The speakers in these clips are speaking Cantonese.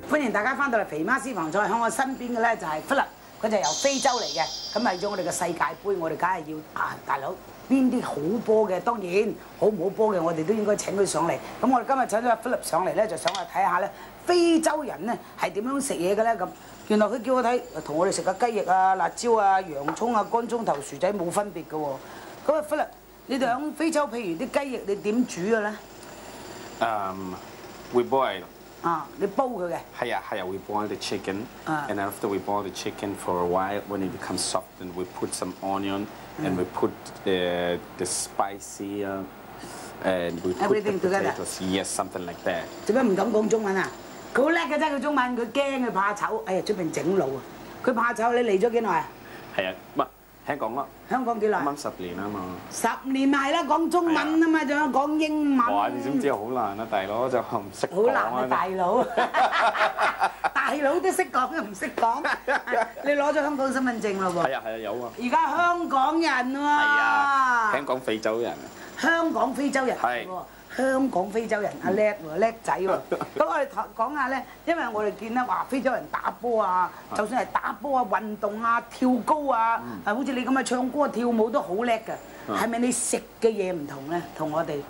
歡迎大家翻到嚟肥媽私房菜，喺我身邊嘅咧就係 Phillip， 佢就由非洲嚟嘅。咁為咗我哋嘅世界盃，我哋梗係要大佬邊啲好波嘅，當然好唔好波嘅，我哋都應該請佢上嚟。咁我哋今日請咗阿 Phillip上嚟咧，就想去睇下咧非洲人咧係點樣食嘢嘅咧咁。原來佢叫我睇，同我哋食嘅雞翼啊、辣椒啊、洋葱啊、乾葱頭、薯仔冇分別嘅喎。咁啊 Phillip， 你哋喺非洲，譬如啲雞翼你點煮嘅咧 ？We boil。 你煲佢嘅。 係啊，we boil the chicken, and after we boil the chicken for a while, when it becomes soft, then we put some onion, and we put the spicy, and we put the potatoes. Yes, something like that. 做咩唔敢講中文啊？佢好叻嘅啫，佢中文，佢驚佢怕醜。哎呀，出邊整路啊！佢怕醜，你嚟咗幾耐啊？ 係啊，唔係香港咯。香港幾耐？ 啱10年啊嘛。 10年咪係啦，講中文啊嘛，仲有講英文。 哇！你知唔知好難啊，大佬就唔識講。 好難啊，大佬！大佬都識講，唔識講。你攞咗香港身份證啦喎。 係啊，有啊。 而家香港人喎。係啊，香港非洲人。 香港非洲人係喎。香港非洲人啊叻喎，叻仔喎！咁我哋講下咧，因為我哋見咧話非洲人打波啊，就算係打波啊、運動啊、跳高啊，好似你咁嘅唱歌跳舞都好叻㗎。係咪你食嘅嘢唔同咧？同我哋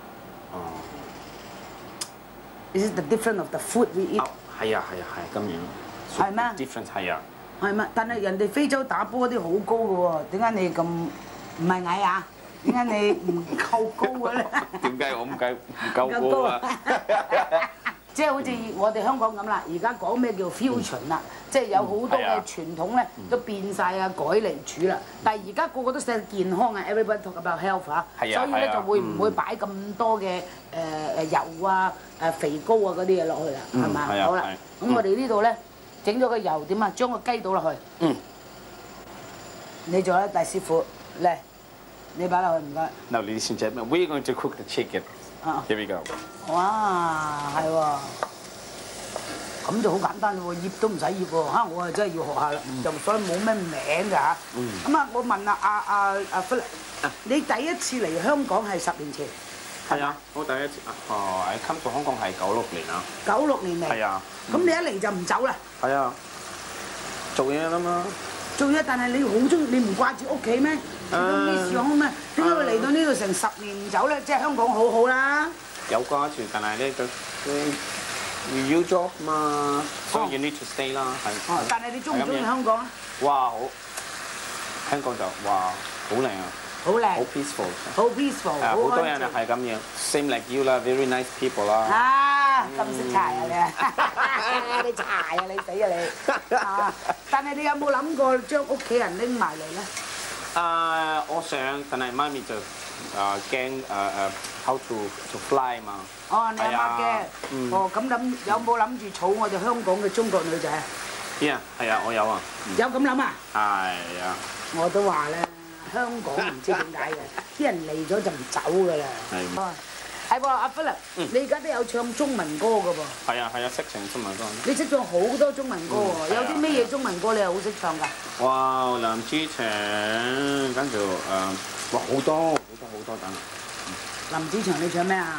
？Is it the difference of the food we eat？ 係啊，咁樣。 係咩 ？Difference 係啊。 係咩？但係人哋非洲打波啲好高㗎喎，點解你咁唔係矮啊？點解你唔夠高嘅咧？ 點解我唔夠高啊？ 即係好似我哋香港咁啦，而家講咩叫 fusion 啦，即係有好多嘅傳統咧都變晒啊，改嚟煮啦。但係而家個個都寫健康啊 ，everybody talk about health 啊，所以咧就會唔會擺咁多嘅油啊、肥膏啊嗰啲嘢落去啦，係嘛？好啦，咁我哋呢度咧整咗個油點啊？將個雞倒落去。你做啦，大師傅嚟。你擺落去唔該。 Now, ladies and gentlemen, we're going to cook the chicken. Here we go. 哇，係喎，咁就好簡單喎，醃都唔使醃喎，嚇我啊真係要學下啦，就所以冇咩名㗎嚇。咁啊，我問下阿Phillip，你第一次嚟香港係10年前？ 係啊，我第一次喺come to香港係96年啊。 96年嚟。係啊。咁你一嚟就唔走啦？係啊， 做嘢啦嘛。 做嘢，但係你好中意，你唔掛住屋企咩？你都 miss 咗咩？點解會嚟到呢度成10年唔走咧？即係香港好好啦。 有掛住，但係咧就要 job 嘛，所以 you need to stay 啦，係。 但係你中唔中意香港啊？ 哇，好！香港就哇，好靚啊！ 好靚。好 peaceful。 好 peaceful。 好多人啊係咁樣 ，same like you 啦 ，very nice people 啦。 啊，咁識柴啊你！你柴啊你死啊你！但係你有冇諗過將屋企人拎埋嚟咧？ 我想，但係媽咪就驚how to fly 嘛。 哦，你阿媽驚。哦，咁有冇諗住儲我哋香港嘅中國女仔啊？ 係啊，我有啊。 有咁諗啊？ 係啊。 我都話咧，香港唔知點解嘅，啲人嚟咗就唔走㗎啦。係。係喎，阿 Phillip，你而家都有唱中文歌㗎噃。係啊，識唱中文歌。 你識唱好多中文歌喎，有啲咩嘢中文歌你係好識唱㗎？ 哇，林子祥，跟住哇好多等。 林子祥你唱咩啊？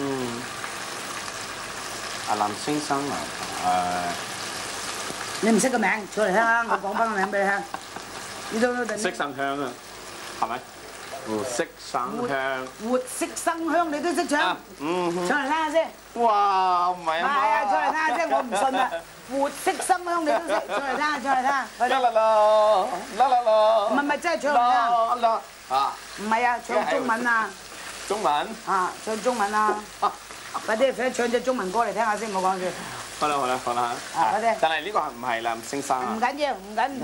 阿林先生啊， 你唔識個名，出嚟聽下，我講翻個名俾你聽。呢度色生香啊，係咪？活色生香， 活色生香你都識唱，唱嚟聽下先。 哇，唔係啊嘛。 係啊，唱嚟聽下先，我唔信啊。活色生香你都識，唱嚟聽下，唱嚟聽下。 啦啦啦， 唔係真係唱嚟聽下。唔係啊，唱中文啊。 中文。 唱中文啊。快啲唱隻中文歌嚟聽下先，唔好講住。 好啦。 快啲。 但係呢個唔係林先生啊。 唔緊要，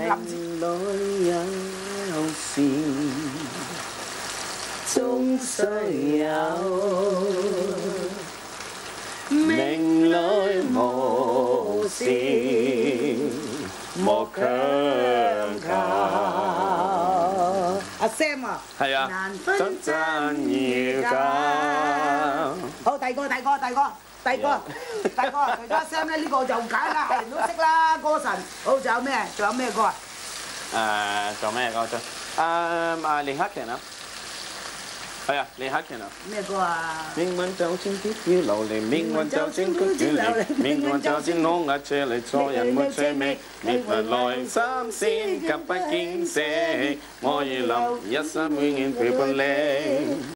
終須有，命裏無事莫強求。 阿 Sam 啊， 係啊， 難分真與假。好，第二個，除咗阿 Sam 咧，呢個就簡啦，係人都識啦，歌神。好，仲有咩歌啊？ 仲有咩歌啫？連克強啊。 係啊，李克勤啊。 咩歌啊？ 命運就算必要流離，命運就算必要離，命運就算攞壓車嚟做人沒趣味，命運來心先急不見死，我願留一生永遠陪伴你。